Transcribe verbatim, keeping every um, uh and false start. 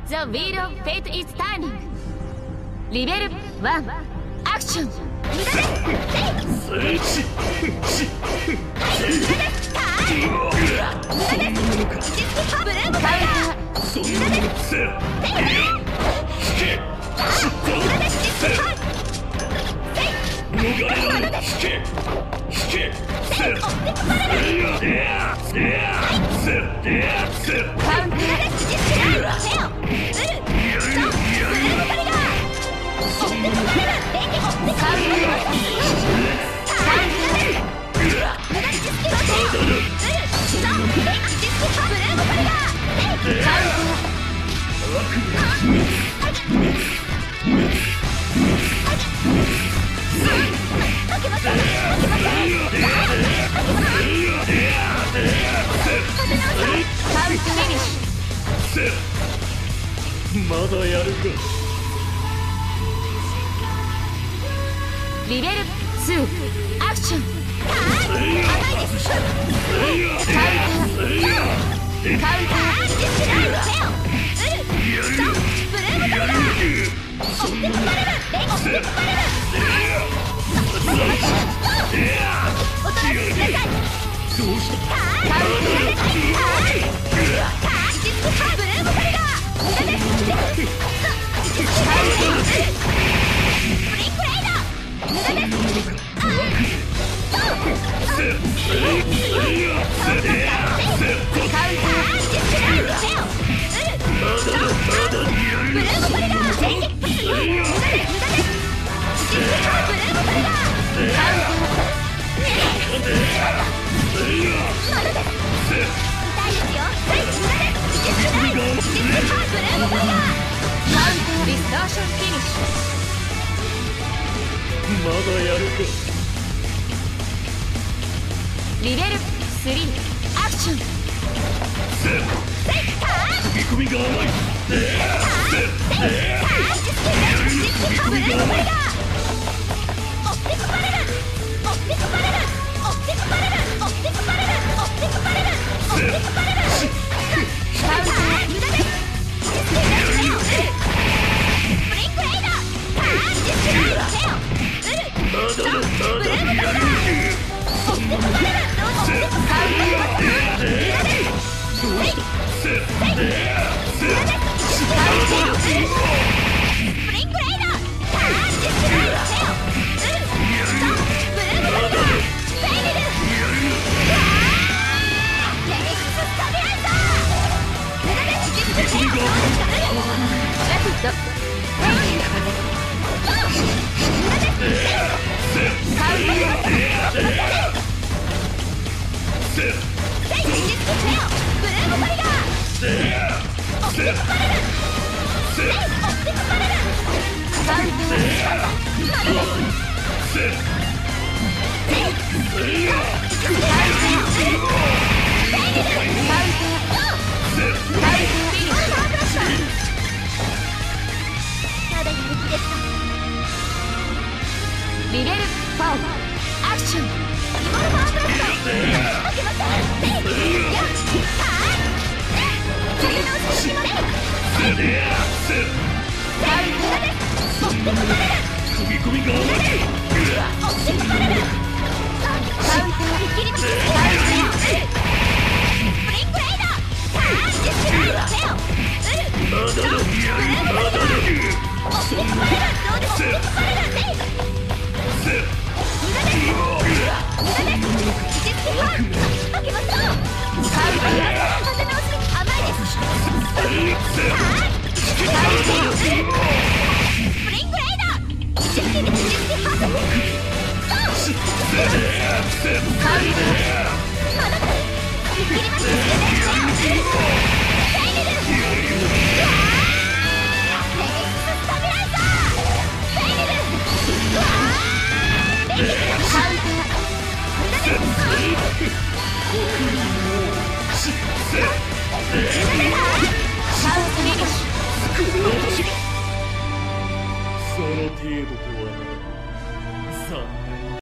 The wheel of fate is turning. リベルワンアクション。 まだやるか。 リベルツーアクション。カウンターカウンタディストーションフィニッシまだやるか。 ュ。リベルスリーアクション。 飛び込みが甘い。飛び込みが甘い。リベルフォーアクション。飛び込みが甘い。その程度とはな。残念。